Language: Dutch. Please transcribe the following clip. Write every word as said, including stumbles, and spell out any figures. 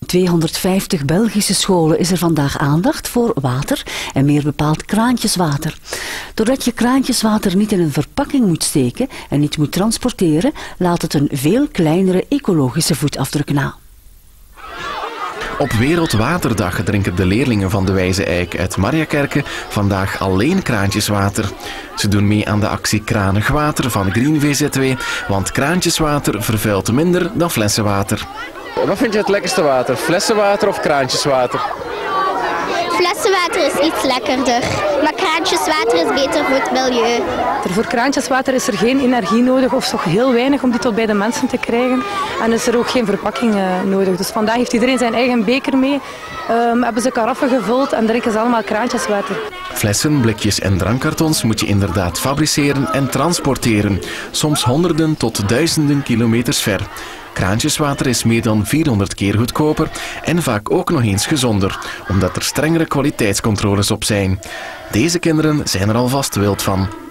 tweehonderdvijftig Belgische scholen is er vandaag aandacht voor water en meer bepaald kraantjeswater. Doordat je kraantjeswater niet in een verpakking moet steken en niet moet transporteren, laat het een veel kleinere ecologische voetafdruk na. Op Wereldwaterdag drinken de leerlingen van de Wijze Eik uit Mariakerke vandaag alleen kraantjeswater. Ze doen mee aan de actie Kranig Water van Green V Z W, want kraantjeswater vervuilt minder dan flessenwater. Wat vind je het lekkerste water? Flessenwater of kraantjeswater? Flessenwater is iets lekkerder, maar kraantjeswater is beter voor het milieu. Voor kraantjeswater is er geen energie nodig of toch heel weinig om die tot bij de mensen te krijgen. En is er ook geen verpakking uh, nodig. Dus vandaag heeft iedereen zijn eigen beker mee, um, hebben ze karaffen gevuld en drinken ze allemaal kraantjeswater. Flessen, blikjes en drankkartons moet je inderdaad fabriceren en transporteren, soms honderden tot duizenden kilometers ver. Kraantjeswater is meer dan vierhonderd keer goedkoper en vaak ook nog eens gezonder, omdat er strengere kwaliteitscontroles op zijn. Deze kinderen zijn er alvast wild van.